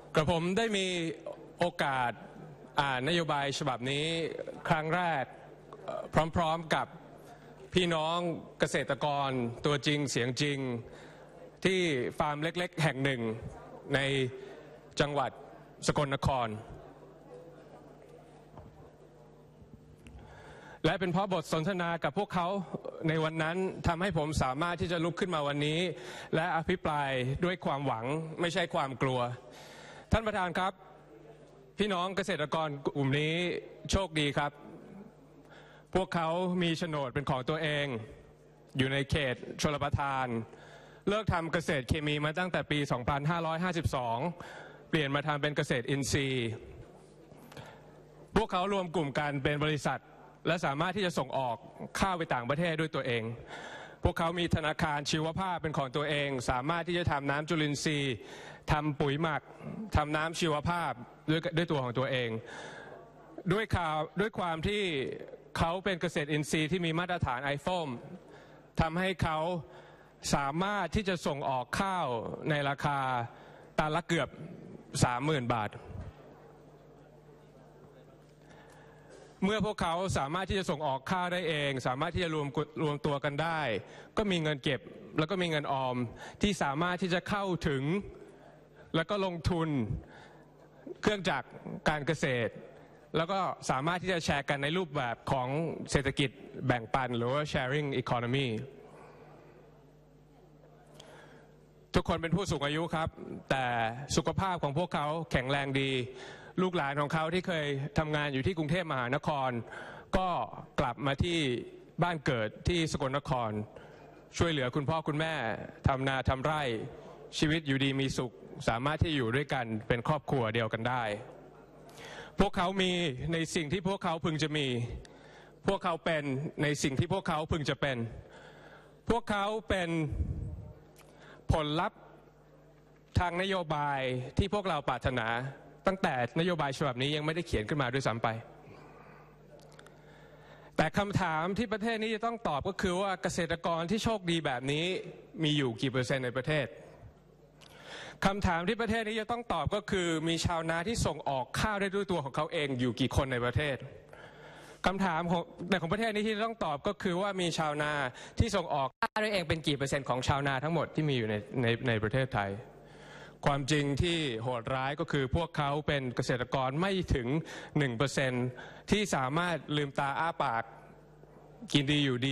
กระผมได้มีโอกาสอ่านนโยบายฉบับนี้ครั้งแรกพร้อมๆกับพี่น้องเกษตรกรตัวจริงเสียงจริงที่ฟาร์มเล็กๆแห่งหนึ่งในจังหวัดสกลนครและเป็นเพราะบทสนทนากับพวกเขาในวันนั้นทำให้ผมสามารถที่จะลุกขึ้นมาวันนี้และอภิปรายด้วยความหวังไม่ใช่ความกลัวท่านประธานครับพี่น้องเกษตรกรกลุ่มนี้โชคดีครับพวกเขามีโฉนดเป็นของตัวเองอยู่ในเขตชลประทานเลิกทำเกษตรเคมีมาตั้งแต่ปี 2552 เปลี่ยนมาทำเป็นเกษตรอินทรีย์พวกเขารวมกลุ่มกันเป็นบริษัทและสามารถที่จะส่งออกข้าวไปต่างประเทศด้วยตัวเองพวกเขามีธนาคารชีวภาพเป็นของตัวเองสามารถที่จะทำน้ำจุลินทรีย์ทำปุ๋ยหมักทำน้ำชีวภาพด้วยตัวของตัวเองด้วยความที่เขาเป็นเกษตรอินทรีย์ที่มีมาตรฐาน IFOAM ทำให้เขาสามารถที่จะส่งออกข้าวในราคาตันละเกือบ 30,000 บาทเมื่อพวกเขาสามารถที่จะส่งออกข้าวได้เองสามารถที่จะรวมตัวกันได้ก็มีเงินเก็บแล้วก็มีเงินออมที่สามารถที่จะเข้าถึงแล้วก็ลงทุนเครื่องจักรการเกษตรแล้วก็สามารถที่จะแชร์กันในรูปแบบของเศรษฐกิจแบ่งปันหรือว่า sharing economy ทุกคนเป็นผู้สูงอายุครับแต่สุขภาพของพวกเขาแข็งแรงดีลูกหลานของเขาที่เคยทำงานอยู่ที่กรุงเทพมหานครก็กลับมาที่บ้านเกิดที่สกลนครช่วยเหลือคุณพ่อคุณแม่ทำนาทำไร่ชีวิตอยู่ดีมีสุขสามารถที่อยู่ด้วยกันเป็นครอบครัวเดียวกันได้พวกเขามีในสิ่งที่พวกเขาพึงจะมีพวกเขาเป็นในสิ่งที่พวกเขาพึงจะเป็นพวกเขาเป็นผลลัพธ์ทางนโยบายที่พวกเราปรารถนาตั้งแต่นโยบายฉบับนี้ยังไม่ได้เขียนขึ้นมาด้วยซ้ำไปแต่คำถามที่ประเทศนี้จะต้องตอบก็คือว่าเกษตรกรที่โชคดีแบบนี้มีอยู่กี่เปอร์เซ็นต์ในประเทศคำถามที่ประเทศนี้จะต้องตอบก็คือมีชาวนาที่ส่งออกข้าวได้ด้วยตัวของเขาเองอยู่กี่คนในประเทศคำถามของประเทศนี้ที่ต้องตอบก็คือว่ามีชาวนาที่ส่งออกข้าวได้เองเป็นกี่เปอร์เซ็นต์ของชาวนาทั้งหมดที่มีอยู่ในประเทศไทยความจริงที่โหดร้ายก็คือพวกเขาเป็นเกษตรกรไม่ถึง 1% ที่สามารถลืมตาอ้าปากกินดีอยู่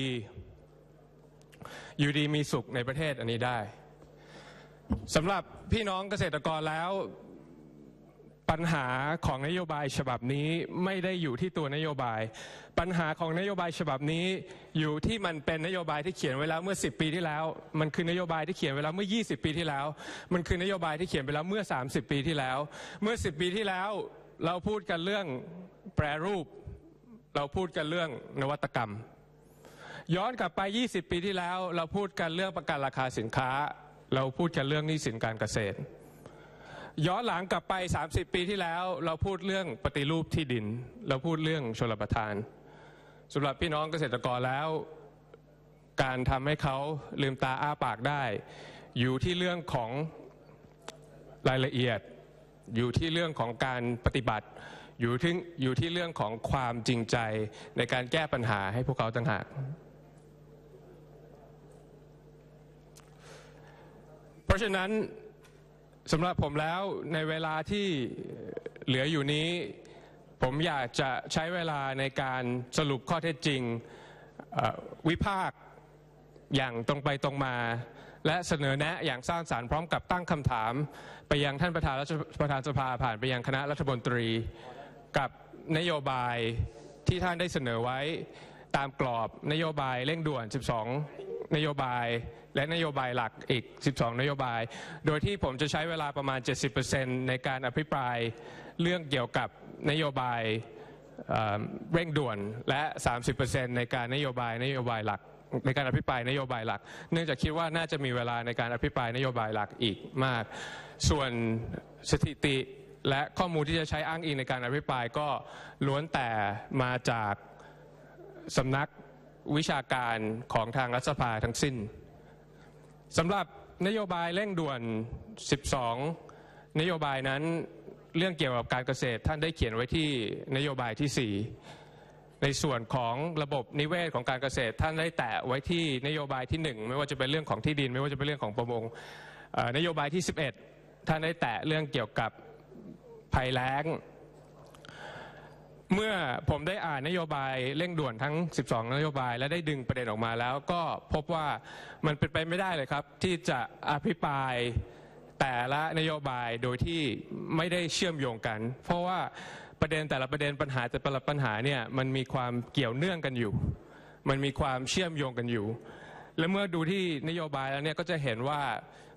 ดีมีสุขในประเทศอันนี้ได้สำหรับพี่น้องเกษตรกรแล้วปัญหาของนโยบายฉบับนี้ไม่ได้อยู่ที่ตัวนโยบายปัญหาของนโยบายฉบับนี้อยู่ที่มันเป็นนโยบายที่เขียนไว้แล้วเมื่อ10 ปีที่แล้วมันคือนโยบายที่เขียนไว้แล้วเมื่อ20 ปีที่แล้วมันคือนโยบายที่เขียนไปแล้วเมื่อ30 ปีที่แล้วเมื่อ10 ปีที่แล้วเราพูดกันเรื่องแปรรูปเราพูดกันเรื่องนวัตกรรมย้อนกลับไป20 ปีที่แล้วเราพูดกันเรื่องประกันราคาสินค้าเราพูดกันเรื่องหนี้สินการเกษตรย้อนหลังกลับไป30 ปีที่แล้วเราพูดเรื่องปฏิรูปที่ดินเราพูดเรื่องชลประทานสำหรับพี่น้องเกษตรกรแล้วการทำให้เขาลืมตาอ้าปากได้อยู่ที่เรื่องของรายละเอียดอยู่ที่เรื่องของการปฏิบัติอยู่ที่เรื่องของความจริงใจในการแก้ปัญหาให้พวกเขาต่างหากเพราะฉะนั้นสำหรับผมแล้วในเวลาที่เหลืออยู่นี้ผมอยากจะใช้เวลาในการสรุปข้อเท็จจริงวิพากษ์อย่างตรงไปตรงมาและเสนอแนะอย่างสร้างสรรค์พร้อมกับตั้งคำถามไปยังท่านประธานสภาผ่านไปยังคณะรัฐมนตรีกับนโยบายที่ท่านได้เสนอไว้ตามกรอบนโยบายเร่งด่วน12นโยบายและนโยบายหลักอีก12นโยบายโดยที่ผมจะใช้เวลาประมาณ 70% ในการอภิปรายเรื่องเกี่ยวกับนโยบายเร่งด่วนและ 30% ในการนโยบายหลักในการอภิปรายนโยบายหลักเนื่องจากคิดว่าน่าจะมีเวลาในการอภิปรายนโยบายหลักอีกมากส่วนสถิติและข้อมูลที่จะใช้อ้างอิงในการอภิปรายก็ล้วนแต่มาจากสำนักวิชาการของทางรัฐสภาทั้งสิ้นสำหรับนโยบายเร่งด่วน12 นโยบายนั้นเรื่องเกี่ยวกับการเกษตรท่านได้เขียนไว้ที่นโยบายที่4ในส่วนของระบบนิเวศของการเกษตรท่านได้แตะไว้ที่นโยบายที่1ไม่ว่าจะเป็นเรื่องของที่ดินไม่ว่าจะเป็นเรื่องของประมงนโยบายที่11ท่านได้แตะเรื่องเกี่ยวกับภัยแล้งเมื่อผมได้อ่านนโยบายเร่งด่วนทั้ง12นโยบายและได้ดึงประเด็นออกมาแล้วก็พบว่ามันเป็นไปไม่ได้เลยครับที่จะอภิปรายแต่ละนโยบายโดยที่ไม่ได้เชื่อมโยงกันเพราะว่าประเด็นแต่ละประเด็นปัญหาแต่ละปัญหาเนี่ยมันมีความเกี่ยวเนื่องกันอยู่มันมีความเชื่อมโยงกันอยู่และเมื่อดูที่นโยบายแล้วเนี่ยก็จะเห็นว่า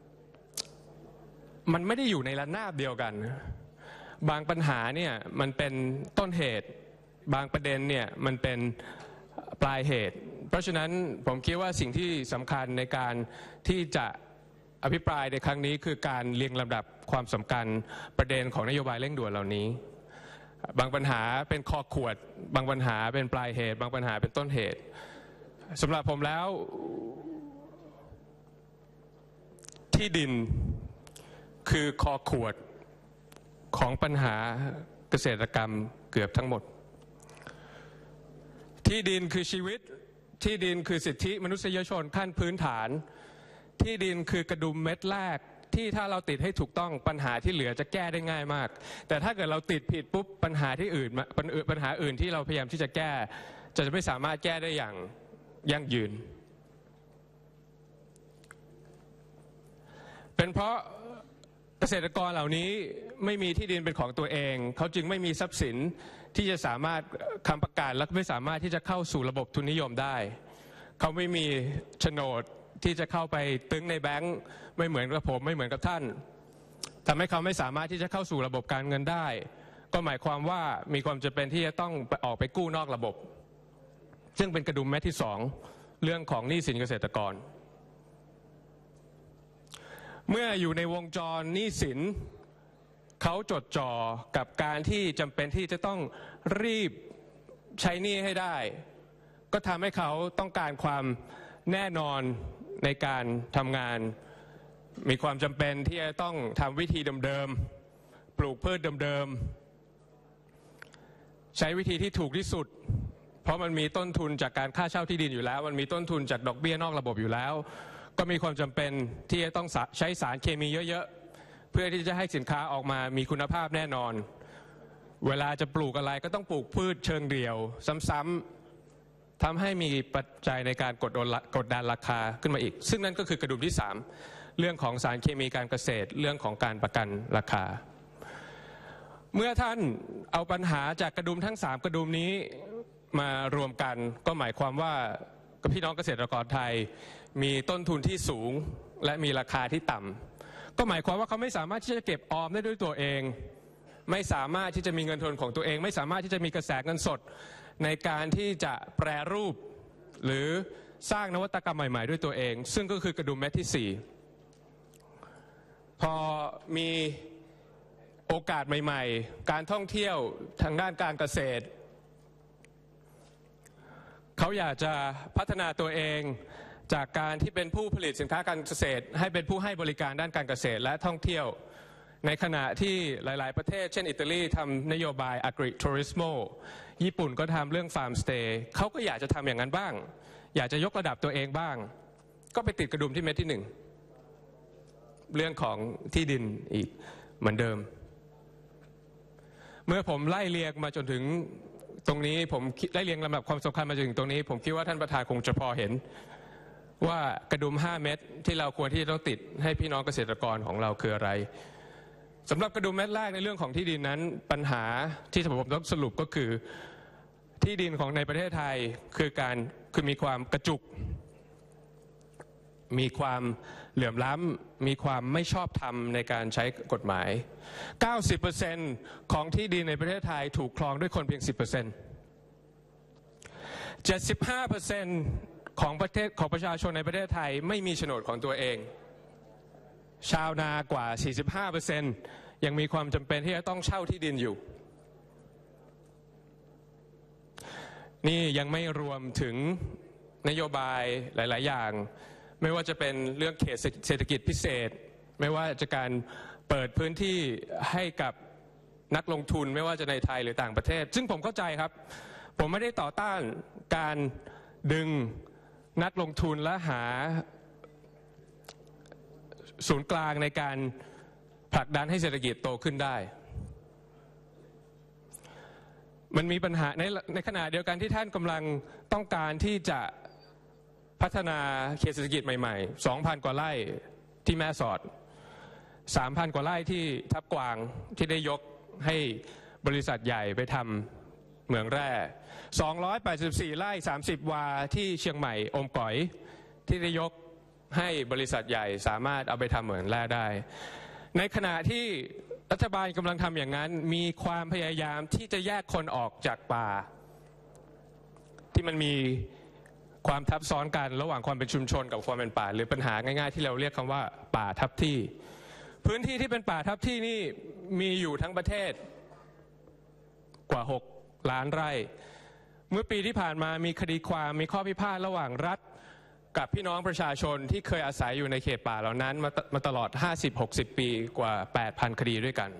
มันไม่ได้อยู่ในระนาบเดียวกันบางปัญหาเนี่ยมันเป็นต้นเหตุบางประเด็นเนี่ยมันเป็นปลายเหตุเพราะฉะนั้นผมคิดว่าสิ่งที่สำคัญในการที่จะอภิปรายในครั้งนี้คือการเรียงลำดับความสำคัญประเด็นของนโยบายเร่งด่วนเหล่านี้บางปัญหาเป็นคอขวดบางปัญหาเป็นปลายเหตุบางปัญหาเป็นต้นเหตุสำหรับผมแล้วที่ดินคือคอขวดของปัญหาเกษตรกรรมเกือบทั้งหมดที่ดินคือชีวิตที่ดินคือสิทธิมนุษยชนขั้นพื้นฐานที่ดินคือกระดุมเม็ดแรกที่ถ้าเราติดให้ถูกต้องปัญหาที่เหลือจะแก้ได้ง่ายมากแต่ถ้าเกิดเราติดผิดปุ๊บปัญหาที่อื่นปัญหาอื่นที่เราพยายามที่จะแก้จะไม่สามารถแก้ได้อย่างยั่งยืนเป็นเพราะเกษตรกรเหล่านี้ไม่มีที่ดินเป็นของตัวเองเขาจึงไม่มีทรัพย์สินที่จะสามารถค้ำประกันและไม่สามารถที่จะเข้าสู่ระบบทุนนิยมได้เขาไม่มีโฉนดที่จะเข้าไปตึงในแบงก์ไม่เหมือนกับผมไม่เหมือนกับท่านทำให้เขาไม่สามารถที่จะเข้าสู่ระบบการเงินได้ก็หมายความว่ามีความจำเป็นที่จะต้องออกไปกู้นอกระบบซึ่งเป็นกระดุมเม็ดที่2เรื่องของหนี้สินเกษตรกรเมื่ออยู่ในวงจรหนี้สินเขาจดจ่อกับการที่จำเป็นที่จะต้องรีบใช้หนี้ให้ได้ก็ทำให้เขาต้องการความแน่นอนในการทำงานมีความจำเป็นที่จะต้องทำวิธีเดิมๆปลูกพืชเดิมๆใช้วิธีที่ถูกที่สุดเพราะมันมีต้นทุนจากการค่าเช่าที่ดินอยู่แล้วมันมีต้นทุนจากดอกเบี้ยนอกระบบอยู่แล้วก็มีความจำเป็นที่จะต้องใช้สารเคมีเยอะๆเพื่อที่จะให้สินค้าออกมามีคุณภาพแน่นอนเวลาจะปลูกอะไรก็ต้องปลูกพืชเชิงเดี่ยวซ้ำๆทำให้มีปัจจัยในการกดดันราคาขึ้นมาอีกซึ่งนั่นก็คือกระดุมที่3เรื่องของสารเคมีการเกษตรเรื่องของการประกันราคาเมื่อท่านเอาปัญหาจากกระดุมทั้ง3กระดุมนี้มารวมกันก็หมายความว่าพี่น้องเกษตรกรไทยมีต้นทุนที่สูงและมีราคาที่ต่ำก็หมายความว่าเขาไม่สามารถที่จะเก็บออมได้ด้วยตัวเองไม่สามารถที่จะมีเงินทุนของตัวเองไม่สามารถที่จะมีกระแสเงินสดในการที่จะแปรรูปหรือสร้างนวัตกรรมใหม่ๆด้วยตัวเองซึ่งก็คือกระดุมเม็ดที่4พอมีโอกาสใหม่ๆการท่องเที่ยวทางด้านการเกษตรเขาอยากจะพัฒนาตัวเองจากการที่เป็นผู้ผลิตสินค้าการเกษตรให้เป็นผู้ให้บริการด้านการเกษตรและท่องเที่ยวในขณะที่หลายๆประเทศเช่นอิตาลีทำนโยบาย Agri Tourismo ญี่ปุ่นก็ทำเรื่อง Farm Stay เขาก็อยากจะทำอย่างนั้นบ้างอยากจะยกระดับตัวเองบ้างก็ไปติดกระดุมที่เม็ดที่1เรื่องของที่ดินอีกเหมือนเดิมเมื่อผมไล่เรียงมาจนถึงตรงนี้ผมไล่เรียงลำดับความสำคัญมาจนถึงตรงนี้ผมคิดว่าท่านประธานคงจะพอเห็นว่ากระดุม5เม็ดที่เราควรที่จะต้องติดให้พี่น้องเกษตรกรของเราคืออะไรสำหรับกระดุมเม็ดแรกในเรื่องของที่ดินนั้นปัญหาที่ผมต้องสรุปก็คือที่ดินของในประเทศไทยคือมีความกระจุกมีความเหลื่อมล้ำมีความไม่ชอบธรรมในการใช้กฎหมาย 90% ของที่ดินในประเทศไทยถูกครองด้วยคนเพียง 10% 75% ของประชาชนในประเทศไทยไม่มีโฉนดของตัวเองชาวนากว่า 45% ยังมีความจำเป็นที่จะต้องเช่าที่ดินอยู่นี่ยังไม่รวมถึงนโยบายหลายๆอย่างไม่ว่าจะเป็นเรื่องเขตเศรษฐกิจพิเศษไม่ว่าจะการเปิดพื้นที่ให้กับนักลงทุนไม่ว่าจะในไทยหรือต่างประเทศซึ่งผมเข้าใจครับผมไม่ได้ต่อต้านการดึงนักลงทุนและหาศูนย์กลางในการผลักดันให้เศรษฐกิจโตขึ้นได้มันมีปัญหาในขณะเดียวกันที่ท่านกำลังต้องการที่จะพัฒนาเขตเศรษฐกิจใหม่ๆ 2,000 กว่าไร่ที่แม่สอด 3,000 กว่าไร่ที่ทับกวางที่ได้ยกให้บริษัทใหญ่ไปทำเหมืองแร่284ไร่30 วาที่เชียงใหม่อมก๋อยที่ได้ยกให้บริษัทใหญ่สามารถเอาไปทำเหมืองแร่ได้ในขณะที่รัฐบาลกำลังทำอย่างนั้นมีความพยายามที่จะแยกคนออกจากป่าที่มันมีความทับซ้อนกันระหว่างความเป็นชุมชนกับความเป็นป่าหรือปัญหาง่ายๆที่เราเรียกคำว่าป่าทับที่พื้นที่ที่เป็นป่าทับที่นี่มีอยู่ทั้งประเทศกว่า6 ล้านไร่เมื่อปีที่ผ่านมามีคดีความมีข้อพิพาทระหว่างรัฐกับพี่น้องประชาชนที่เคยอาศัยอยู่ในเขตป่าเหล่านั้นมาตลอด 50-60 ปีกว่า 8,000 คดีด้วยกัน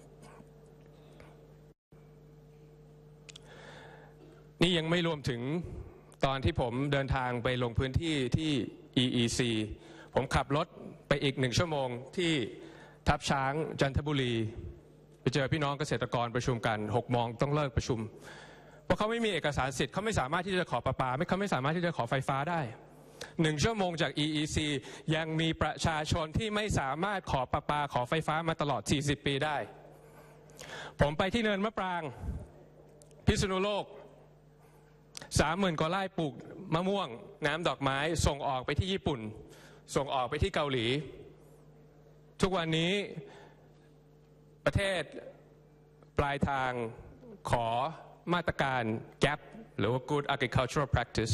นี่ยังไม่รวมถึงตอนที่ผมเดินทางไปลงพื้นที่ที่ EEC ผมขับรถไปอีก1 ชั่วโมงที่ทับช้างจันทบุรีไปเจอพี่น้องเกษตรกรประชุมกัน6 โมงต้องเลิกประชุมเพราะเขาไม่มีเอกสารสิทธิ์เขาไม่สามารถที่จะขอประปาเขาไม่สามารถที่จะขอไฟฟ้าได้1 ชั่วโมงจาก EEC ยังมีประชาชนที่ไม่สามารถขอประปาขอไฟฟ้ามาตลอด40 ปีได้ผมไปที่เนินมะปรางพิษณุโลก30,000 กว่าไร่ปลูกมะม่วงน้ำดอกไม้ส่งออกไปที่ญี่ปุ่นส่งออกไปที่เกาหลีทุกวันนี้ประเทศปลายทางขอมาตรการ GAP หรือว่า Good Agricultural Practice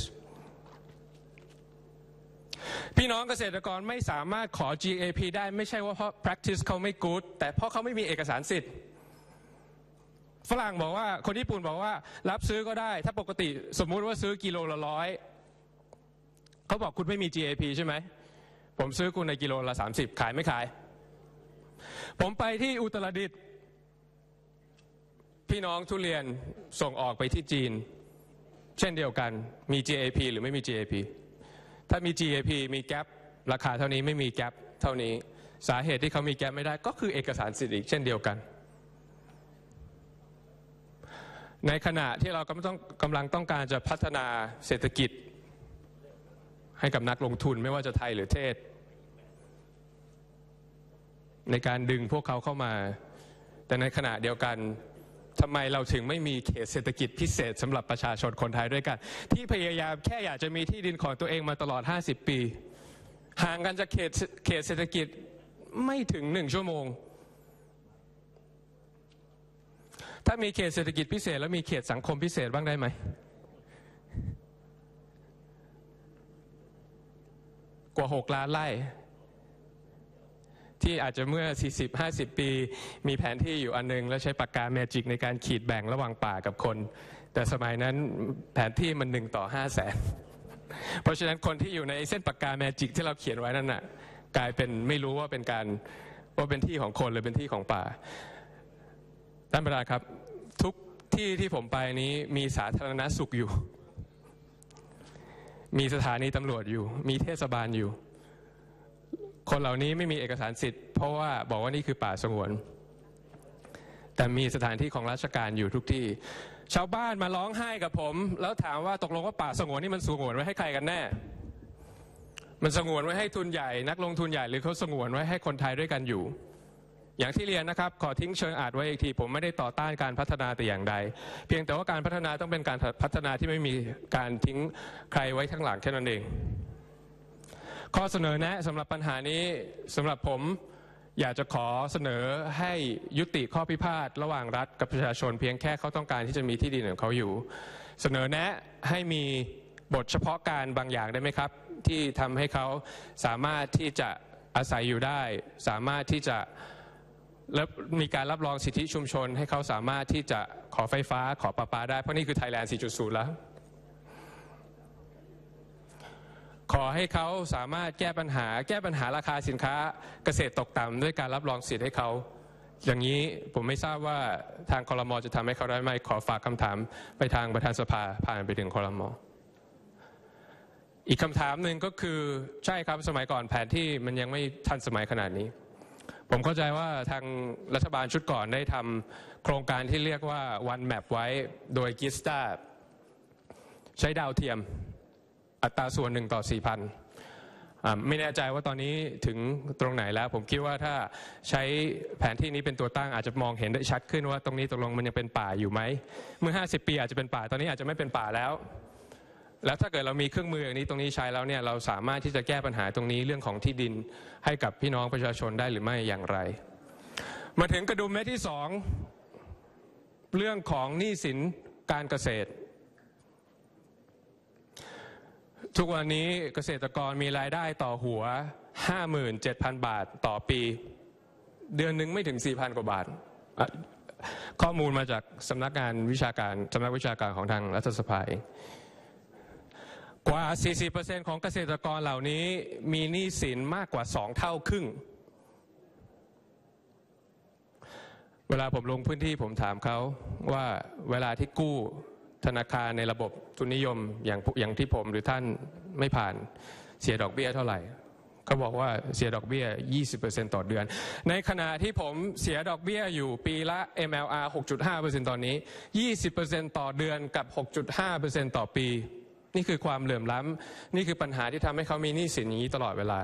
พี่น้องเกษตรกรไม่สามารถขอ GAP ได้ไม่ใช่ว่าเพราะ practice เขาไม่ good แต่เพราะเขาไม่มีเอกสารสิทธิ์ฝรั่งบอกว่าคนญี่ปุ่นบอกว่ารับซื้อก็ได้ถ้าปกติสมมุติว่าซื้อกิโลละ100เขาบอกคุณไม่มี GAP ใช่ไหมผมซื้อคุณในกิโลละ30ขายไม่ขายผมไปที่อุตรดิตถ์พี่น้องทุเรียนส่งออกไปที่จีนเช่นเดียวกันมี GAP หรือไม่มี GAP ถ้ามี GAP มี GAP ราคาเท่านี้ไม่มี GAP เท่านี้สาเหตุที่เขามี GAP ไม่ได้ก็คือเอกสารสิทธิ์อีกเช่นเดียวกันในขณะที่เรากำลังต้องการจะพัฒนาเศรษฐกิจให้กับนักลงทุนไม่ว่าจะไทยหรือเทศในการดึงพวกเขาเข้ามาแต่ในขณะเดียวกันทำไมเราถึงไม่มีเขตเศรษฐกิจพิเศษสำหรับประชาชนคนไทยด้วยกันที่พยายามแค่อยากจะมีที่ดินของตัวเองมาตลอด50 ปีห่างกันจากเขตเศรษฐกิจไม่ถึง1 ชั่วโมงถ้ามีเขตเศรษฐกิจพิเศษแล้วมีเขตสังคมพิเศษบ้างได้ไหมกว่า6 ล้านไร่ที่อาจจะเมื่อ 40-50 ปีมีแผนที่อยู่อันนึงแล้วใช้ปากกาแมจิกในการขีดแบ่งระหว่างป่ากับคนแต่สมัยนั้นแผนที่มัน1 ต่อ 500,000เพราะฉะนั้นคนที่อยู่ในเส้นปากกาแมจิกที่เราเขียนไว้นั่นน่ะกลายเป็นไม่รู้ว่าเป็นที่ของคนหรือเป็นที่ของป่าท่านประธานครับทุกที่ที่ผมไปนี้มีสาธารณสุขอยู่มีสถานีตำรวจอยู่มีเทศบาลอยู่คนเหล่านี้ไม่มีเอกสารสิทธิ์เพราะว่าบอกว่านี่คือป่าสงวนแต่มีสถานที่ของราชการอยู่ทุกที่ชาวบ้านมาร้องไห้กับผมแล้วถามว่าตกลงว่าป่าสงวนนี่มันสงวนไว้ให้ใครกันแน่มันสงวนไว้ให้ทุนใหญ่นักลงทุนใหญ่หรือเขาสงวนไว้ให้คนไทยด้วยกันอยู่อย่างที่เรียนนะครับขอทิ้งเชิงอาจไว้อีกทีผมไม่ได้ต่อต้านการพัฒนาแต่อย่างใดเพียงแต่ว่าการพัฒนาต้องเป็นการพัฒนาที่ไม่มีการทิ้งใครไว้ข้างหลังแค่นั้นเองข้อเสนอแนะสำหรับปัญหานี้สำหรับผมอยากจะขอเสนอให้ยุติข้อพิพาทระหว่างรัฐกับประชาชนเพียงแค่เขาต้องการที่จะมีที่ดินของเขาอยู่เสนอแนะให้มีบทเฉพาะการบางอย่างได้ไหมครับที่ทำให้เขาสามารถที่จะอาศัยอยู่ได้สามารถที่จะแล้วมีการรับรองสิทธิชุมชนให้เขาสามารถที่จะขอไฟฟ้าขอประปาได้เพราะนี่คือ Thailand 4.0 แล้วขอให้เขาสามารถแก้ปัญหาราคาสินค้าเกษตรตกต่ำด้วยการรับรองสิทธิ์ให้เขาอย่างนี้ผมไม่ทราบว่าทางครม.จะทำให้เขาได้ไหมขอฝากคำถามไปทางประธานสภาผ่านไปถึงครม.อีกคำถามหนึ่งก็คือใช่ครับสมัยก่อนแผนที่มันยังไม่ทันสมัยขนาดนี้ผมเข้าใจว่าทางรัฐบาลชุดก่อนได้ทำโครงการที่เรียกว่า One Map ไว้โดยกิสตาใช้ดาวเทียมอัตราส่วน1 ต่อ 4,000ไม่แน่ใจว่าตอนนี้ถึงตรงไหนแล้วผมคิดว่าถ้าใช้แผนที่นี้เป็นตัวตั้งอาจจะมองเห็นได้ชัดขึ้นว่าตรงนี้ตกลงมันยังเป็นป่าอยู่ไหมเมื่อ50 ปีอาจจะเป็นป่าตอนนี้อาจจะไม่เป็นป่าแล้วถ้าเกิดเรามีเครื่องมืออย่างนี้ตรงนี้ใช้แล้วเนี่ยเราสามารถที่จะแก้ปัญหาตรงนี้เรื่องของที่ดินให้กับพี่น้องประชาชนได้หรือไม่อย่างไรมาถึงกระดุมเม็ดที่2เรื่องของหนี้สินการเกษตรทุกวันนี้เกษตรกรมีรายได้ต่อหัว 57,000 บาทต่อปีเดือนหนึ่งไม่ถึง 4,000 กว่าบาทข้อมูลมาจากสำนักวิชาการของทางรัฐสภาเองกว่า 40% ของเกษตรกรเหล่านี้มีหนี้สินมากกว่า2 เท่าครึ่งเวลาผมลงพื้นที่ผมถามเขาว่าเวลาที่กู้ธนาคารในระบบทุนนิยมอย่างที่ผมหรือท่านไม่ผ่านเสียดอกเบี้ยเท่าไหร่เขาบอกว่าเสียดอกเบี้ย 20% ต่อเดือนในขณะที่ผมเสียดอกเบี้ยอยู่ปีละ MLR 6.5% ตอนนี้ 20% ต่อเดือนกับ 6.5% ต่อปีนี่คือความเหลื่อมล้ำนี่คือปัญหาที่ทำให้เขามีหนี้สินอย่างนี้ตลอดเวลา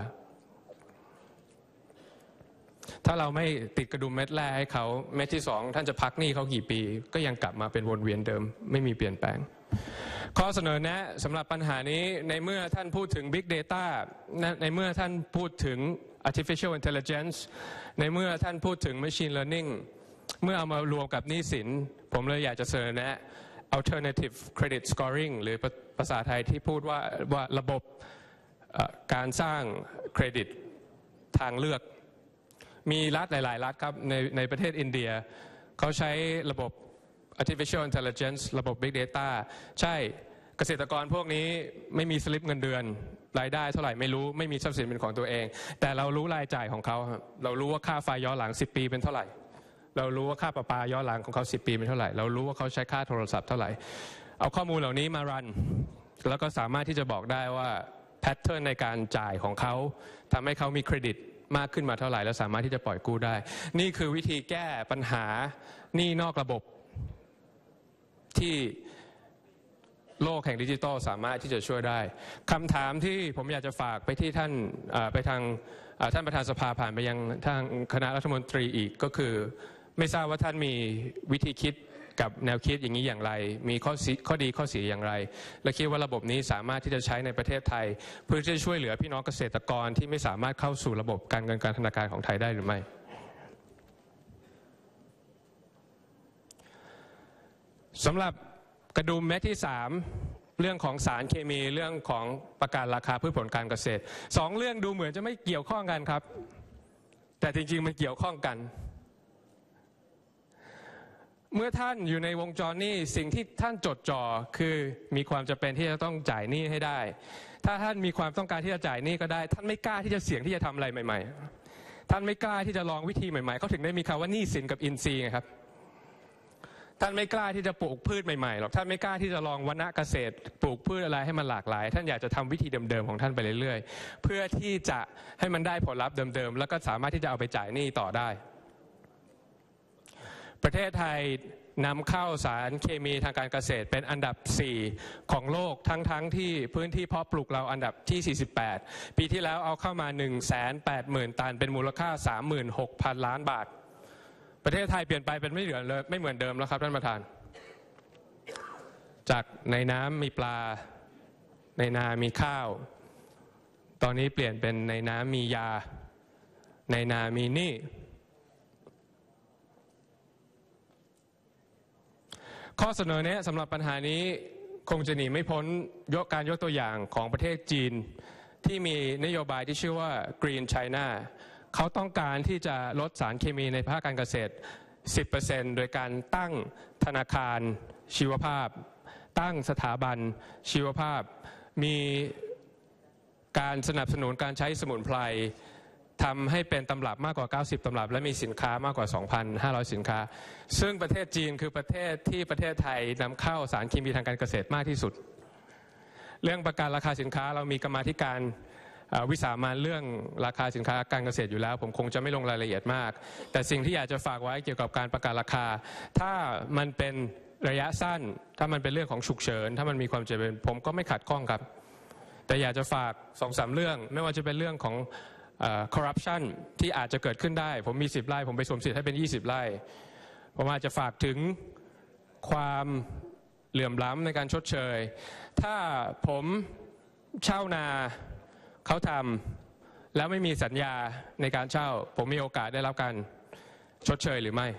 ถ้าเราไม่ติดกระดุมเม็ดแรกให้เขาเม็ดที่2ท่านจะพักหนี้เขากี่ปีก็ยังกลับมาเป็นวนเวียนเดิมไม่มีเปลี่ยนแปลงข้อเสนอแนะสำหรับปัญหานี้ในเมื่อท่านพูดถึง Big Data ในเมื่อท่านพูดถึง Artificial Intelligence ในเมื่อท่านพูดถึง Machine Learning เมื่อเอามารวมกับหนี้สินผมเลยอยากจะเสนอแนะ Alternative Credit Scoring หรือภาษาไทยที่พูดว่าระบบการสร้างเครดิตทางเลือกมีรัฐหลายๆรัฐครับในประเทศอินเดียเขาใช้ระบบ Artificial Intelligence ระบบ Big Data ใช่เกษตรกรพวกนี้ไม่มีสลิปเงินเดือนรายได้เท่าไหร่ไม่รู้ไม่มีทรัพย์สินเป็นของตัวเองแต่เรารู้รายจ่ายของเขาเรารู้ว่าค่าไฟย้อนหลัง10 ปีเป็นเท่าไหร่เรารู้ว่าค่าประปาย้อนหลังของเขา10 ปีเป็นเท่าไหร่เรารู้ว่าเขาใช้ค่าโทรศัพท์เท่าไหร่เอาข้อมูลเหล่านี้มารันแล้วก็สามารถที่จะบอกได้ว่าแพทเทิร์นในการจ่ายของเขาทำให้เขามีเครดิตมากขึ้นมาเท่าไหร่แล้วสามารถที่จะปล่อยกู้ได้นี่คือวิธีแก้ปัญหาหนี้นอกระบบที่โลกแห่งดิจิทัลสามารถที่จะช่วยได้คำถามที่ผมอยากจะฝากไปที่ท่านไปทางท่านประธานสภาผ่านไปยังทางคณะรัฐมนตรีอีกก็คือไม่ทราบว่าท่านมีวิธีคิดกับแนวคิดอย่างนี้อย่างไรมีข้อดีข้อเสียอย่างไรและคิดว่าระบบนี้สามารถที่จะใช้ในประเทศไทยเพื่อจะช่วยเหลือพี่น้องเกษตรกรที่ไม่สามารถเข้าสู่ระบบการเงินการธนาคารของไทยได้หรือไม่สำหรับกระดุมเม็ดที่3เรื่องของสารเคมีเรื่องของประกันราคาพืชผลการเกษตร2เรื่องดูเหมือนจะไม่เกี่ยวข้องกันครับแต่จริงๆมันเกี่ยวข้องกันเมื่อท่านอยู่ในวงจรหนี้สิ่งที่ท่านจดจ่อคือมีความจำเป็นที่จะต้องจ่ายหนี้ให้ได้ถ้าท่านมีความต้องการที่จะจ่ายหนี้ก็ได้ท่านไม่กล้าที่จะเสี่ยงที่จะทำอะไรใหม่ๆท่านไม่กล้าที่จะลองวิธีใหม่ๆเขาถึงได้มีคำว่าหนี้สินกับอินทรีย์ไงครับท่านไม่กล้าที่จะปลูกพืชใหม่ๆหรอกท่านไม่กล้าที่จะลองวรรณเกษตรปลูกพืชอะไรให้มันหลากหลายท่านอยากจะทำวิธีเดิมๆของท่านไปเรื่อยๆเพื่อที่จะให้มันได้ผลลัพธ์เดิมๆแล้วก็สามารถที่จะเอาไปจ่ายหนี้ต่อได้ประเทศไทยนำเข้าสารเคมีทางการเกษตรเป็นอันดับ4ของโลกทั้งที่พื้นที่เพาะปลูกเราอันดับที่48ปีที่แล้วเอาเข้ามา 180,000 ตันเป็นมูลค่า 36,000 ล้านบาทประเทศไทยเปลี่ยนไปเป็นไม่เหมือนเดิมแล้วครับท่านประธานจากในน้ำมีปลาในนามีข้าวตอนนี้เปลี่ยนเป็นในน้ำมียาในนามีหนี้ข้อเสนอแนะสำหรับปัญหานี้คงจะหนีไม่พ้นการยกตัวอย่างของประเทศจีนที่มีนโยบายที่ชื่อว่า Green China เขาต้องการที่จะลดสารเคมีในภาคการเกษตร 10% โดยการตั้งธนาคารชีวภาพตั้งสถาบันชีวภาพมีการสนับสนุนการใช้สมุนไพรทำให้เป็นตำรับมากกว่า90ตำรับและมีสินค้ามากกว่า 2,500 สินค้าซึ่งประเทศจีนคือประเทศที่ประเทศไทยนำเข้าสารเคมีทางการเกษตรมากที่สุดเรื่องประกันราคาสินค้าเรามีกรรมาธิการวิสามัญเรื่องราคาสินค้าการเกษตรอยู่แล้วผมคงจะไม่ลงรายละเอียดมากแต่สิ่งที่อยากจะฝากไว้เกี่ยวกับการประกันราคาถ้ามันเป็นระยะสั้นถ้ามันเป็นเรื่องของฉุกเฉินถ้ามันมีความจำเป็นผมก็ไม่ขัดข้องครับแต่อยากจะฝาก 2-3 เรื่องไม่ว่าจะเป็นเรื่องของcorruption ที่อาจจะเกิดขึ้นได้ผมมี10 ไร่ผมไปสวมสิทธิ์ให้เป็น20 ไร่ผมอาจจะฝากถึงความเหลื่อมล้ำในการชดเชยถ้าผมเช่านาเขาทำแล้วไม่มีสัญญาในการเช่าผมมีโอกาสได้รับการชดเชยหรือไม่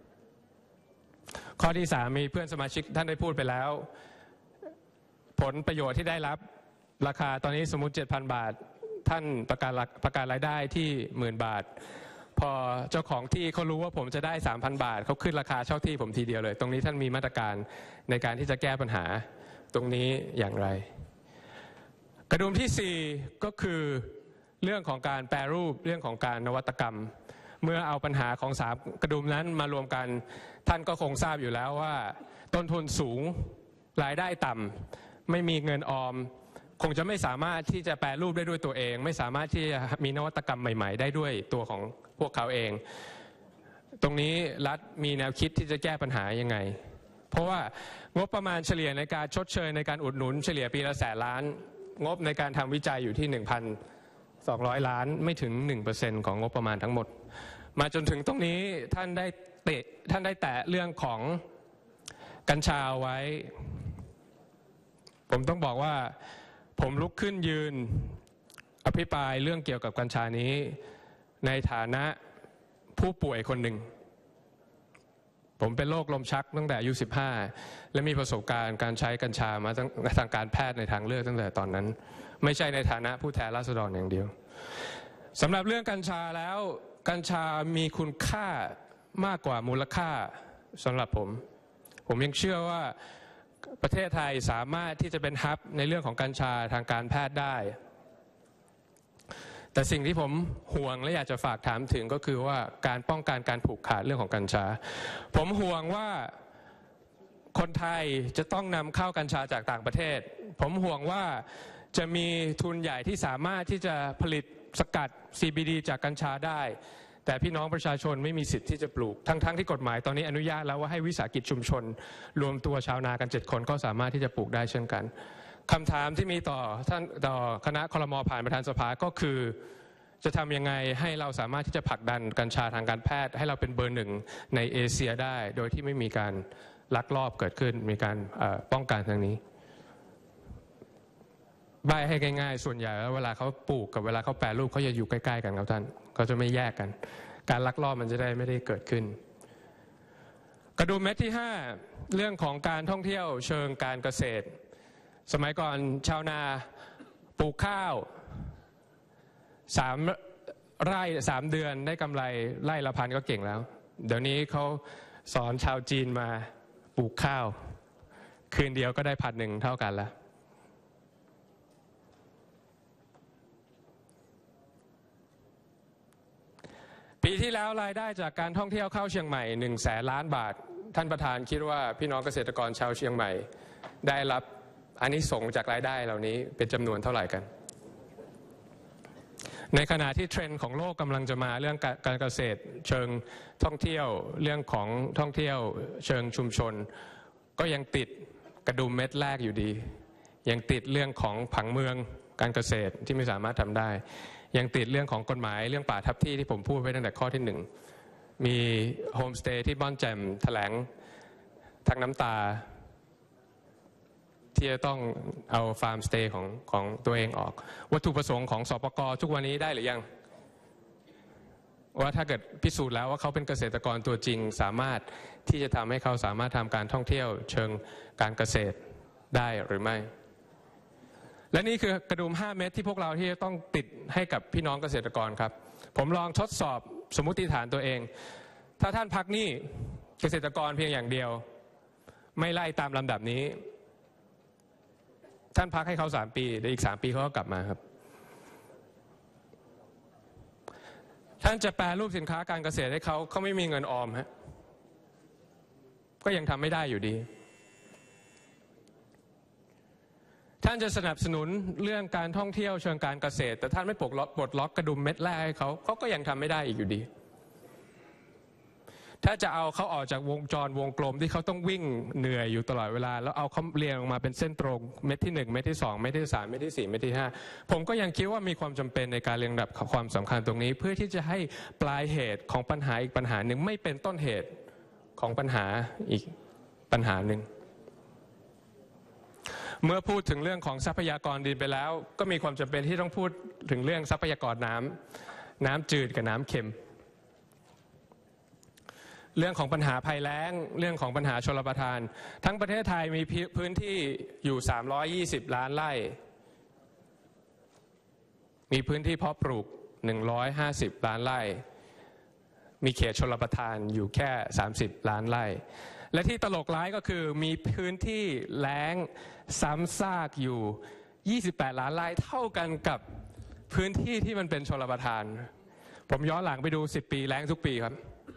ข้อที่3มีเพื่อนสมาชิกท่านได้พูดไปแล้วผลประโยชน์ที่ได้รับราคาตอนนี้สมมุติ 7,000 บาทท่านประกันรายได้ที่ 10,000 บาทพอเจ้าของที่เขารู้ว่าผมจะได้ 3,000 บาทเขาขึ้นราคาเช่าที่ผมทีเดียวเลยตรงนี้ท่านมีมาตรการในการที่จะแก้ปัญหาตรงนี้อย่างไรกระดุมที่4ก็คือเรื่องของการแปรรูปเรื่องของการนวัตกรรมเมื่อเอาปัญหาของ3กระดุมนั้นมารวมกันท่านก็คงทราบอยู่แล้วว่าต้นทุนสูงรายได้ต่ำไม่มีเงินออมคงจะไม่สามารถที่จะแปรรูปได้ด้วยตัวเองไม่สามารถที่จะมีนวัตกรรมใหม่ๆได้ด้วยตัวของพวกเขาเองตรงนี้รัฐมีแนวคิดที่จะแก้ปัญหายังไงเพราะว่างบประมาณเฉลี่ยในการชดเชยในการอุดหนุนเฉลี่ยปีละ100,000 ล้านงบในการทำวิจัยอยู่ที่ 1,200 ล้านไม่ถึง 1% ของงบประมาณทั้งหมดมาจนถึงตรงนี้ท่านได้แตะเรื่องของกัญชาไว้ผมต้องบอกว่าผมลุกขึ้นยืนอภิปรายเรื่องเกี่ยวกับกัญชานี้ในฐานะผู้ป่วยคนหนึ่งผมเป็นโรคลมชักตั้งแต่อายุ15และมีประสบการณ์การใช้กัญชามาทางการแพทย์ในทางเลือกตั้งแต่ตอนนั้นไม่ใช่ในฐานะผู้แทนราษฎรอย่างเดียวสำหรับเรื่องกัญชาแล้วกัญชามีคุณค่ามากกว่ามูลค่าสำหรับผมยังเชื่อว่าประเทศไทยสามารถที่จะเป็นฮับในเรื่องของกัญชาทางการแพทย์ได้แต่สิ่งที่ผมห่วงและอยากจะฝากถามถึงก็คือว่าการป้องกันการผูกขาดเรื่องของกัญชาผมห่วงว่าคนไทยจะต้องนำเข้ากัญชาจากต่างประเทศผมห่วงว่าจะมีทุนใหญ่ที่สามารถที่จะผลิตสกัด CBD จากกัญชาได้แต่พี่น้องประชาชนไม่มีสิทธิ์ที่จะปลูกทั้งที่กฎหมายตอนนี้อนุญาตแล้วว่าให้วิสาหกิจชุมชนรวมตัวชาวนากัน7 คนก็สามารถที่จะปลูกได้เช่นกันคำถามที่มีต่อคณะครม.ผ่านประธานสภาก็คือจะทำยังไงให้เราสามารถที่จะผลักดันกัญชาทางการแพทย์ให้เราเป็นเบอร์ 1ในเอเชียได้โดยที่ไม่มีการลักลอบเกิดขึ้นมีการป้องกันทางนี้ใบให้ง่ายๆส่วนใหญ่แล้วเวลาเขาปลูกกับเวลาเขาแปรรูปเขาจะอยู่ใกล้ๆกันครับท่านเขาจะไม่แยกกันการลักลอบมันจะได้ไม่ได้เกิดขึ้นกระดุมเม็ดที่5เรื่องของการท่องเที่ยวเชิงการเกษตรสมัยก่อนชาวนาปลูกข้าว3 ไร่ 3 เดือนได้กำไรไร่ละ 1,000ก็เก่งแล้วเดี๋ยวนี้เขาสอนชาวจีนมาปลูกข้าวคืนเดียวก็ได้ 1,000 เท่ากันแล้วปีที่แล้วรายได้จากการท่องเที่ยวเข้าเชียงใหม่100,000 ล้านบาทท่านประธานคิดว่าพี่น้องเกษตรกรชาวเชียงใหม่ได้รับอานิสงส์จากรายได้เหล่านี้เป็นจำนวนเท่าไหร่กันในขณะที่เทรนด์ของโลกกำลังจะมาเรื่องการเกษตรเชิงท่องเที่ยวเรื่องของท่องเที่ยวเชิงชุมชนก็ยังติดกระดุมเม็ดแรกอยู่ดียังติดเรื่องของผังเมืองการเกษตรที่ไม่สามารถทำได้ยังติดเรื่องของกฎหมายเรื่องป่าทับที่ที่ผมพูดไว้ตั้งแต่ข้อที่1มีโฮมสเตย์ที่บ้านแจ่มแถลงทั้งน้ำตาที่จะต้องเอาฟาร์มสเตย์ของตัวเองออกวัตถุประสงค์ของสปก.ทุกวันนี้ได้หรือยังว่าถ้าเกิดพิสูจน์แล้วว่าเขาเป็นเกษตรกรตัวจริงสามารถที่จะทำให้เขาสามารถทำการท่องเที่ยวเชิงการเกษตรได้หรือไม่และนี่คือกระดุม5 เม็ดที่พวกเราที่จะต้องติดให้กับพี่น้องเกษตรกรครับผมลองทดสอบสมมุติฐานตัวเองถ้าท่านพักหนี้เกษตรกรเพียงอย่างเดียวไม่ไล่ตามลำดับนี้ท่านพักให้เขา3 ปีเดี๋ยวอีก3 ปีเขาก็กลับมาครับท่านจะแปรรูปสินค้าการเกษตรให้เขาไม่มีเงินออมฮะก็ยังทำไม่ได้อยู่ดีท่านจะสนับสนุนเรื่องการท่องเที่ยวเชิงการเกษตรแต่ท่านไม่ปลดล็อกกระดุมเม็ดแรกให้เขาก็ยังทำไม่ได้อีกอยู่ดีถ้าจะเอาเขาออกจากวงกลมที่เขาต้องวิ่งเหนื่อยอยู่ตลอดเวลาแล้วเอาเขาเรียงออกมาเป็นเส้นตรงเม็ดที่1เม็ดที่2เม็ดที่3เม็ดที่4เม็ดที่5ผมก็ยังคิดว่ามีความจำเป็นในการเรียงลำดับความสำคัญตรงนี้เพื่อที่จะให้ปลายเหตุของปัญหาอีกปัญหาหนึ่งไม่เป็นต้นเหตุของปัญหาอีกปัญหาหนึ่งเมื่อพูดถึงเรื่องของทรัพยากรดินไปแล้วก็มีความจำเป็นที่ต้องพูดถึงเรื่องทรัพยากรน้ำจืดกับน้ำเค็มเรื่องของปัญหาภัยแล้งเรื่องของปัญหาชลประทานทั้งประเทศไทยมีพื้นที่อยู่320ล้านไร่มีพื้นที่เพาะปลูก150ล้านไร่มีเขตชลประทานอยู่แค่30ล้านไร่และที่ตลกร้ายก็คือมีพื้นที่แล้งซ้ำซากอยู่28ล้านไร่เท่ากันกับพื้นที่ที่มันเป็นชลประทานผมย้อนหลังไปดู10ปีแล้งทุกปีครับ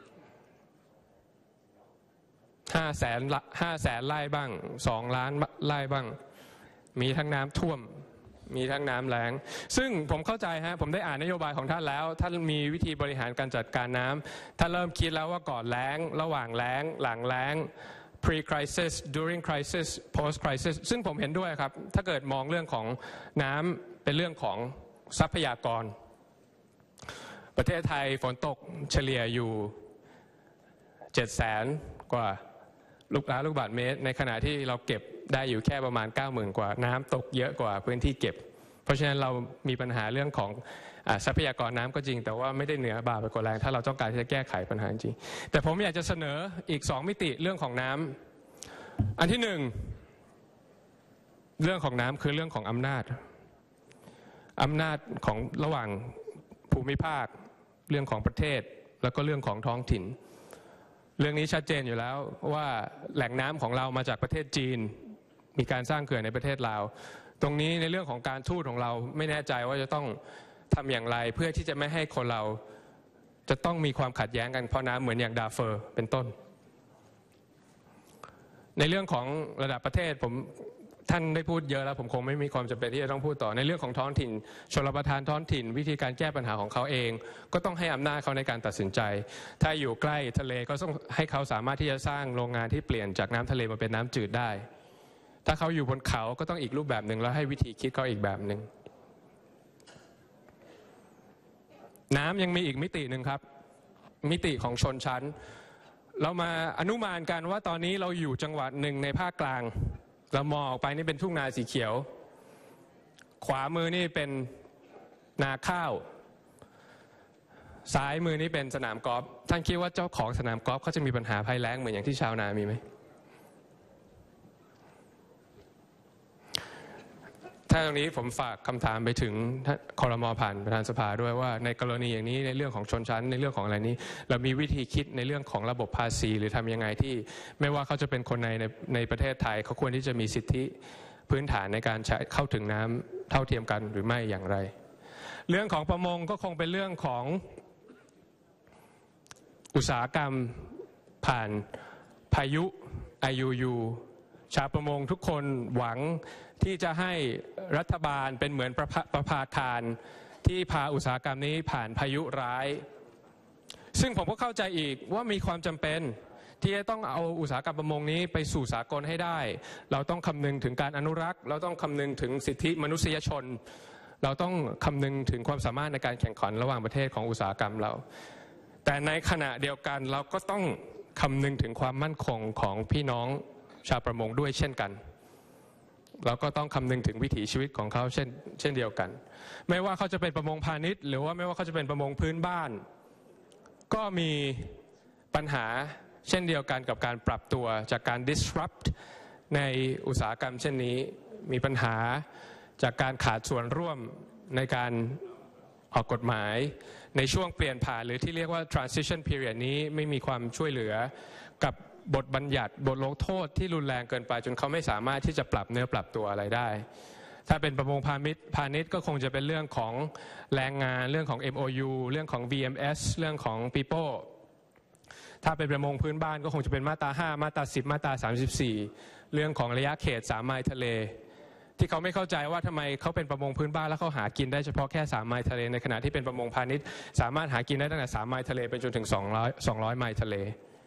5 แสนไร่บ้าง2 ล้านไร่บ้างมีทั้งน้ำท่วมมีทั้งน้ำแล้งซึ่งผมเข้าใจฮะผมได้อ่านนโยบายของท่านแล้วท่านมีวิธีบริหารการจัดการน้ำท่านเริ่มคิดแล้วว่าก่อนแล้งระหว่างแล้งหลังแล้ง pre crisis during crisis post crisis ซึ่งผมเห็นด้วยครับถ้าเกิดมองเรื่องของน้ำเป็นเรื่องของทรัพยากรประเทศไทยฝนตกเฉลี่ยอยู่700,000 กว่าลูกบาศก์เมตรในขณะที่เราเก็บได้อยู่แค่ประมาณ 90,000 กว่าน้ำตกเยอะกว่าพื้นที่เก็บเพราะฉะนั้นเรามีปัญหาเรื่องของทรัพยากรน้ำก็จริงแต่ว่าไม่ได้เหนือบ่าไปกว่าแรงถ้าเราต้องการที่จะแก้ไขปัญหาจริงแต่ผมอยากจะเสนออีก2มิติเรื่องของน้ำอันที่1เรื่องของน้ำคือเรื่องของอำนาจของระหว่างภูมิภาคเรื่องของประเทศแล้วก็เรื่องของท้องถิ่นเรื่องนี้ชัดเจนอยู่แล้วว่าแหล่งน้ำของเรามาจากประเทศจีนมีการสร้างเขื่อนในประเทศลาวตรงนี้ในเรื่องของการทูตของเราไม่แน่ใจว่าจะต้องทำอย่างไรเพื่อที่จะไม่ให้คนเราจะต้องมีความขัดแย้งกันเพราะน้ำเหมือนอย่างดาเฟอร์เป็นต้นในเรื่องของระดับประเทศท่านได้พูดเยอะแล้วผมคงไม่มีความจำเป็นที่จะต้องพูดต่อในเรื่องของท้องถิ่นชลประทานท้องถิ่นวิธีการแก้ปัญหาของเขาเองก็ต้องให้อำนาจเขาในการตัดสินใจถ้าอยู่ใกล้ทะเลก็ต้องให้เขาสามารถที่จะสร้างโรงงานที่เปลี่ยนจากน้ำทะเลมาเป็นน้ำจืดได้ถ้าเขาอยู่บนเขาก็ต้องอีกรูปแบบหนึ่งแล้วให้วิธีคิดเขาอีกแบบหนึ่งน้ำยังมีอีกมิติหนึ่งครับมิติของชนชั้นเรามาอนุมานกันว่าตอนนี้เราอยู่จังหวัดหนึ่งในภาคกลางเรามองออกไปนี่เป็นทุ่งนาสีเขียวขวามือนี่เป็นนาข้าวซ้ายมือนี่เป็นสนามกอล์ฟท่านคิดว่าเจ้าของสนามกอล์ฟเขาจะมีปัญหาภัยแล้งเหมือนอย่างที่ชาวนามีไหมถ้าตรงนี้ผมฝากคำถามไปถึงครม.ผ่านประธานสภาด้วยว่าในกรณีอย่างนี้ในเรื่องของชนชั้นในเรื่องของอะไรนี้เรามีวิธีคิดในเรื่องของระบบภาษีหรือทำยังไงที่ไม่ว่าเขาจะเป็นคนในประเทศไทยเขาควรที่จะมีสิทธิพื้นฐานในการใช้เข้าถึงน้ำเท่าเทียมกันหรือไม่อย่างไรเรื่องของประมงก็คงเป็นเรื่องของอุตสาหกรรมผ่านพายุ IUU ชาวประมงทุกคนหวังที่จะให้รัฐบาลเป็นเหมือนประภาคารที่พาอุตสาหกรรมนี้ผ่านพายุร้ายซึ่งผมก็เข้าใจอีกว่ามีความจำเป็นที่จะต้องเอาอุตสาหกรรมประมงนี้ไปสู่สากลให้ได้เราต้องคำนึงถึงการอนุรักษ์เราต้องคำนึงถึงสิทธิมนุษยชนเราต้องคำนึงถึงความสามารถในการแข่งขันระหว่างประเทศของอุตสาหกรรมเราแต่ในขณะเดียวกันเราก็ต้องคำนึงถึงความมั่นคงของพี่น้องชาวประมงด้วยเช่นกันเราก็ต้องคำนึงถึงวิถีชีวิตของเขาเช่นเดียวกันไม่ว่าเขาจะเป็นประมงพาณิชย์หรือว่าไม่ว่าเขาจะเป็นประมงพื้นบ้านก็มีปัญหาเช่นเดียวกันกับการปรับตัวจากการ disrupt ในอุตสาหกรรมเช่นนี้มีปัญหาจากการขาดส่วนร่วมในการออกกฎหมายในช่วงเปลี่ยนผ่านหรือที่เรียกว่า transition period นี้ไม่มีความช่วยเหลือกับบทบัญญัติบทลงโทษที่รุนแรงเกินไปจนเขาไม่สามารถที่จะปรับเนื้อปรับตัวอะไรได้ถ้าเป็นประมงพาณิชย์ก็คงจะเป็นเรื่องของแรงงานเรื่องของ MOU เรื่องของ VMS เรื่องของ People ถ้าเป็นประมงพื้นบ้านก็คงจะเป็นมาตรา5มาตรา10มาตรา34เรื่องของระยะเขต3 ไมล์ทะเลที่เขาไม่เข้าใจว่าทำไมเขาเป็นประมงพื้นบ้านแล้วเขาหากินได้เฉพาะแค่3 ไมล์ทะเลในขณะที่เป็นประมงพาณิชย์สามารถหากินได้ตั้งแต่3 ไมล์ทะเลไปจนถึง200 ไมล์ทะเล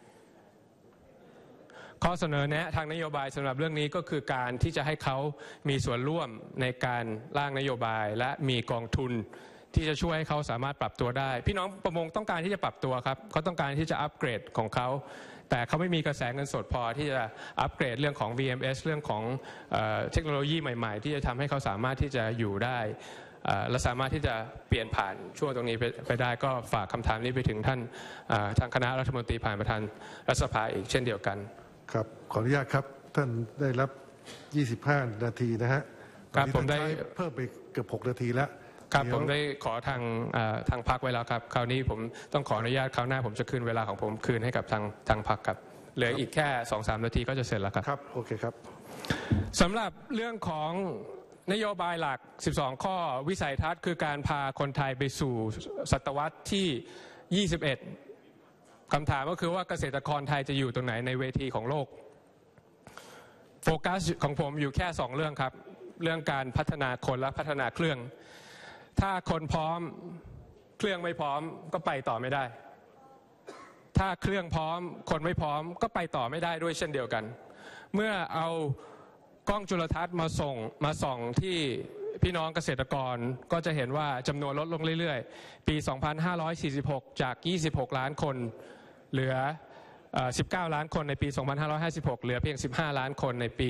ข้อเสนอแนะทางนโยบายสำหรับเรื่องนี้ก็คือการที่จะให้เขามีส่วนร่วมในการร่างนโยบายและมีกองทุนที่จะช่วยให้เขาสามารถปรับตัวได้พี่น้องประมงต้องการที่จะปรับตัวครับเขาต้องการที่จะอัปเกรดของเขาแต่เขาไม่มีกระแสเงินสดพอที่จะอัปเกรดเรื่องของ VMS เรื่องของเทคโนโลยีใหม่ๆที่จะทำให้เขาสามารถที่จะอยู่ได้และสามารถที่จะเปลี่ยนผ่านช่วงตรงนี้ไปได้ก็ฝากคำถามนี้ไปถึงท่านทางคณะรัฐมนตรีผ่านประธานรัฐสภาอีกเช่นเดียวกันครับขออนุญาตครับท่านได้รับ25 นาทีนะฮะครับผมได้เพิ่มไปเกือบ6 นาทีแล้วครับผมได้ขอทางพรรคไว้แล้วครับคราวนี้ผมต้องขออนุญาตคราวหน้าผมจะคืนเวลาของผมคืนให้กับทางพรรคครับเหลืออีกแค่ 2-3 นาทีก็จะเสร็จแล้วครับครับโอเคครับสำหรับเรื่องของนโยบายหลัก12ข้อวิสัยทัศน์คือการพาคนไทยไปสู่ศตวรรษที่21คำถามก็คือว่าเกษตรกรไทยจะอยู่ตรงไหนในเวทีของโลกโฟกัสของผมอยู่แค่2เรื่องครับเรื่องการพัฒนาคนและพัฒนาเครื่องถ้าคนพร้อมเครื่องไม่พร้อมก็ไปต่อไม่ได้ถ้าเครื่องพร้อมคนไม่พร้อมก็ไปต่อไม่ได้ด้วยเช่นเดียวกันเมื่อเอากล้องจุลทรรศน์มาส่องที่พี่น้องเกษตรกรก็จะเห็นว่าจำนวนลดลงเรื่อยๆปี 2546 จาก 26 ล้านคนเหลือ19 ล้านคนในปี 2556 เหลือเพียง 15 ล้านคนในปี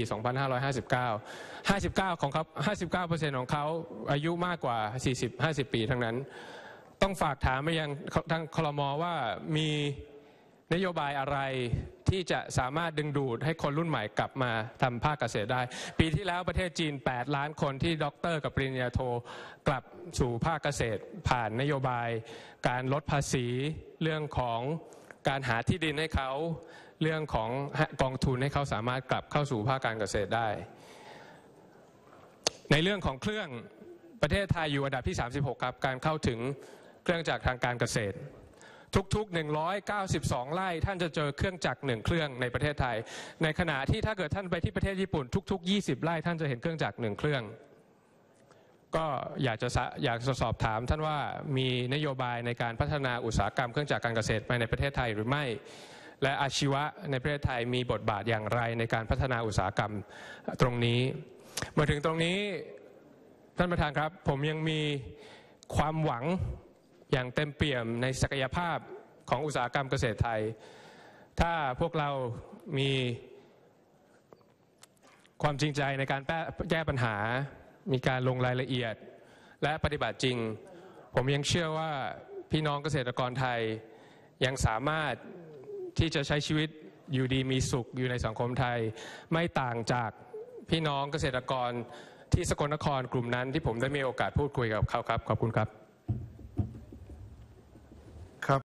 2559 ของเขา 59% ของเขาอายุมากกว่า 40-50 ปีทั้งนั้นต้องฝากถามไปยังทางครม.ว่ามีนโยบายอะไรที่จะสามารถดึงดูดให้คนรุ่นใหม่กลับมาทำภาคเกษตรได้ปีที่แล้วประเทศจีน8 ล้านคนที่ด็อกเตอร์กับปริญญาโทกลับสู่ภาคเกษตรผ่านนโยบายการลดภาษีเรื่องของการหาที่ดินให้เขาเรื่องของกองทุนให้เขาสามารถกลับเข้าสู่ภาคการเกษตรได้ในเรื่องของเครื่องประเทศไทยอยู่อันดับที่36ครับการเข้าถึงเครื่องจักรทางการเกษตรทุกๆ192ไร่ท่านจะเจอเครื่องจักร1เครื่องในประเทศไทยในขณะที่ถ้าเกิดท่านไปที่ประเทศญี่ปุ่นทุกๆ20ไร่ท่านจะเห็นเครื่องจักร1เครื่องก็อยากจะสอบถามท่านว่ามีนโยบายในการพัฒนาอุตสาหกรรมเครื่องจักรการเกษตรไปในประเทศไทยหรือไม่และอาชีวะในประเทศไทยมีบทบาทอย่างไรในการพัฒนาอุตสาหกรรมตรงนี้มาถึงตรงนี้ท่านประธานครับผมยังมีความหวังอย่างเต็มเปี่ยมในศักยภาพของอุตสาหกรรมเกษตรไทยถ้าพวกเรามีความจริงใจในการแก้ปัญหามีการลงรายละเอียดและปฏิบัติจริงผมยังเชื่อว่าพี่น้องเกษตรกรไทยยังสามารถที่จะใช้ชีวิตอยู่ดีมีสุขอยู่ในสังคมไทยไม่ต่างจากพี่น้องเกษตรกรที่สกลนครกลุ่มนั้นที่ผมได้มีโอกาสพูดคุยกับเขาครับขอบคุณครับ